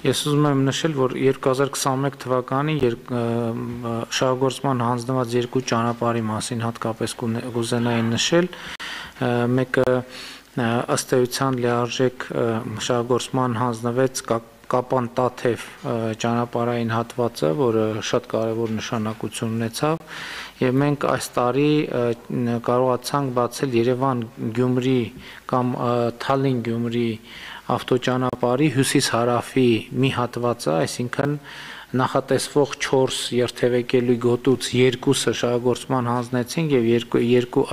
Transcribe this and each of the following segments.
Ես ուզում եմ նշել, որ 2021 թվականին շահագործման հանձնված երկու ճանապարհի մասին հատկապես կուզենայի նշել, մեկը ըստ էության լիարժեք շահագործման հանձնվեց Կապան-Տաթև ճանապարհային հատվածը, որը շատ կարևոր նշանակություն ունեցավ, եւ մենք այս տարի կարողացանք բացել Երևան-Գյումրի կամ Թալին-Գյումրի ավտոճանապարհի հյուսիս-հարավի մի հատվածը, այսինքն նախատեսվող 4 երթևեկելու գոտուց 2-ը շահագործման հանձնեցինք եւ երկու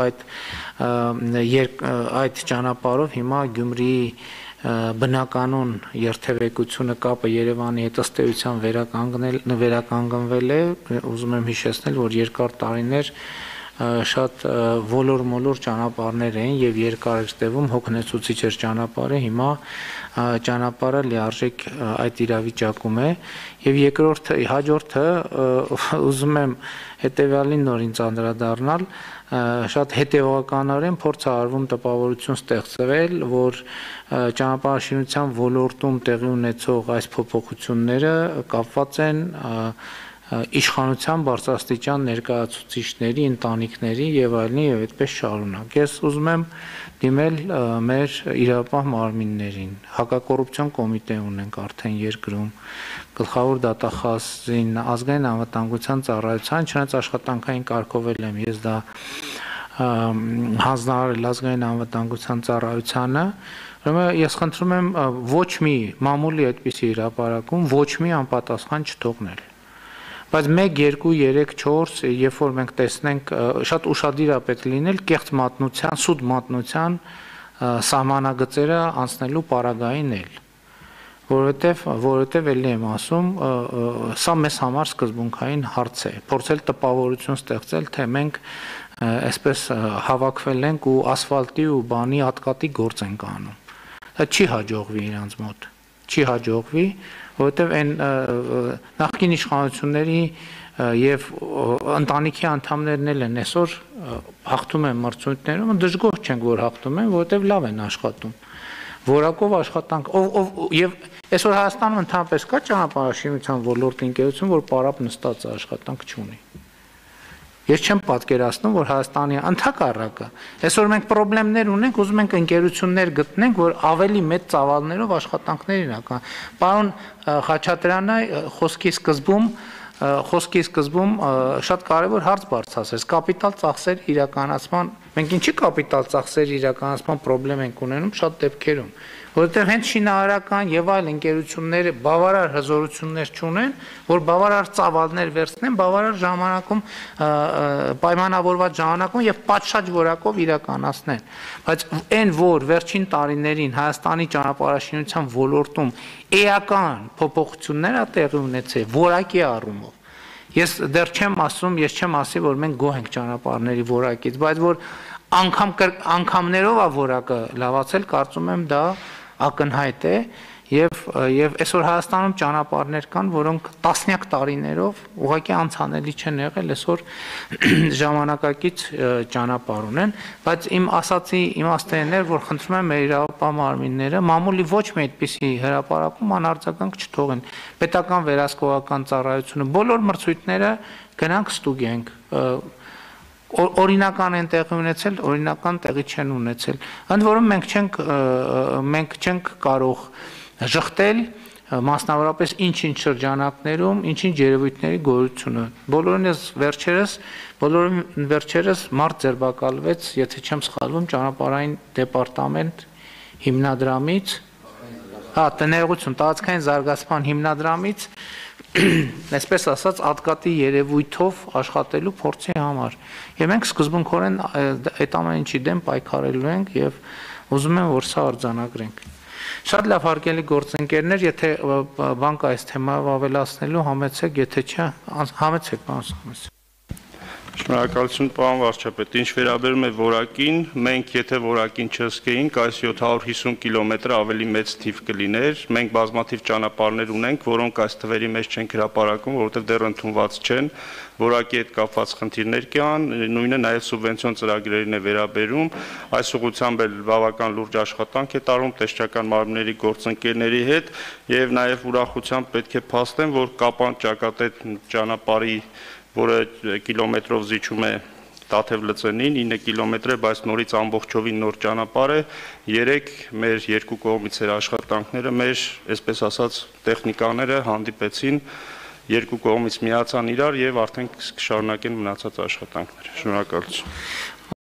այդ ճանապարհով հիմա Գյումրիի բնականոն երթևեկությունը կապը Երևանի հետ ըստ էության վերականգնվել է, ուզում եմ հիշեցնել, որ երկար տարիներ շատ ոլոր-մոլոր ճանապարհներ էին եւ երկար էր տևում, հոգնեցուցիչ էր ճանապարհը, հիմա ճանապարհը լիարժեք այդ իրավիճակում է եւ հաջորդը ուզում եմ հետեւյալին նոր ինձ անդրադառնալ, շատ հետևականորեն փորձ է արվում տպավորություն ստեղծվել, որ ճանապարհաշինության ոլորտում տեղի ունեցող այս փոփոխությունները կապված են իշխանության բարձրաստիճան ներկայացուցիչների, ընտանիքների եւ այլնի եւ այդպես շարունակ։ Ես ուզում եմ դիմել մեր իրավապահ մարմիններին, հակակոռուպցիոն կոմիտե ունենք արդեն երկրում, գլխավոր դատախազին, ազգային անվտանգության ծառայության, չնայած աշխատանքային կարգով եմ ես դա հանձնարարել ազգային անվտանգության ծառայությանը, ուրեմն ես խնդրում եմ ոչ մի մամուլի այդպիսի հրապարակում ոչ մի անպատասխան չթողնել։ Բայց 1, 2, 3, 4, երբ որ մենք տեսնենք, շատ ուշադիր է պետք լինել կեղծ մատնության, սուտ մատնության սահմանագծերը անցնելու պարագային էլ, որովհետև ելի եմ ասում, սա մեզ համար սկզբունքային հարց է, փորձել տպավորություն ստեղծել, թե մենք այսպես հավաքվել ենք ու ասֆալտի ու բանի ատկատի գործ ենք անում։ Դա չի հաջողվի իրանց մոտ, չի հաջողվի, որովհետև այն նախկին իշխանությունների եւ ընտանիքի անդամներն են այսօր հաղթում են մրցույթներում, դժգոհ չենք, որ հաղթում են, որովհետև լավ են աշխատում։ Որակով աշխատանք, եւ այսօր Հայաստանում ընդհանրապես կա ճանապարհաշինության ոլորտի ընկերություն, որ պարապ նստած աշխատանք չունի։ Ես չեմ պատկերացնում, որ Հայաստանի ընդհակառակը, այսօր մենք խնդիրներ ունենք, ուզում ենք ընկերություններ գտնենք, որ ավելի մեծ ծավալներով աշխատանքներ իրական։ Պարոն Խաչատրյանը խոսքի սկզբում շատ կարևոր հարց բարձրացրեց, կապիտալ ծախսեր իրականացման, մենք ինչի կապիտալ ծախսեր իրականացման խնդրեմ ենք ունենում շատ դեպքերում, որովհետև հենց շինարարական եւ այլ ընկերությունները բավարար հզորություններ չունեն, որ բավարար ծավալներ վերցնեն, բավարար ժամանակում պայմանավորված ժամանակում եւ պատշաճ որակով իրականացնեն։ Բայց այն որ վերջին տարիներին Հայաստանի ճանապարհաշինության ոլորտում էական փոփոխություններ ա տեղի ունեցել որակի առումով։ Ես դեռ չեմ ասում, ես չեմ ասի, որ մենք գոհ ենք ճանապարհների որակից, բայց որ անգամներով ա որակը լավացել, կարծում եմ դա ակնհայտ է եւ այսօր Հայաստանում ճանապարհներ կան, որոնք տասնյակ տարիներով ուղղակի անցանելի չեն եղել, այսօր ժամանակակից ճանապարհ ունեն, բայց իմ ասացի իմաստը այն էր, որ խնդրում եմ մեր իրավապահ մարմինները մամուլի ոչ մի այդպիսի հրապարակում անարձագանք չթողեն։ Պետական վերահսկողական ծառայությունը բոլոր մրցույթները գնանք ստուգենք, օրինական են տեղի ունեցել, օրինական տեղի չեն ունեցել։ Ընդ որում մենք չենք կարող ժխտել մասնավորապես ինչ-ինչ շրջանակներում, ինչ-ինչ երևույթների գոյությունը։ Բոլորին վերջերս մարդ ձերբակալվեց, եթե չեմ սխալվում, ճանապարհային դեպարտամենտ հիմնադրամից, տնտեսություն, տարածքային զարգացման հիմնադրամից, այսպես ասած, ատկատի երևույթով աշխատելու փորձի համար։ Եվ մենք սկզբունքորեն այդ ամեն ինչի դեմ պայքարելու ենք եւ ուզում եմ, որ սա արձանագրենք։ Շատ լավ հարգելի գործընկերներ, եթե բան կա այս թեմայով ավելացնելու, համեցեք, եթե չէ, համեցեք, պարոն Սամոյլյան։ Շնորհակալություն պարոն վարչապետ, ինչ վերաբերում է որակին, մենք եթե որակին չհսկեինք, այս 750 կիլոմետր ավելի մեծ թիվ կլիներ, մենք բազմաթիվ ճանապարհներ ունենք, որոնք այս թվերի մեջ չենք հրապարակում, որովհետև դեռ ընդունված չեն, որակի հետ կապված խնդիրներ կան, նույնը նաև սուբվենցիոն ծրագրերին է վերաբերում, այս ուղղությամբ էլ բավական լուրջ աշխատանք է տարվում տեսչական մարմինների գործընկերների հետ եւ նաև ուրախությամբ պետք է փաստեմ, որ Կապան ճակատետ ճանապարհի որը կիլոմետրով զիջում է Տաթև լծենին 9 կիլոմետր է, բայց նորից ամբողջովին նոր ճանապարհ է։ Երեք մեր երկու կողմից էր աշխատանքները, մեր, այսպես ասած, տեխնիկաները հանդիպեցին, երկու կողմից միացան իրար եւ արդեն կշարունակեն մնացած աշխատանքները։ Շնորհակալություն։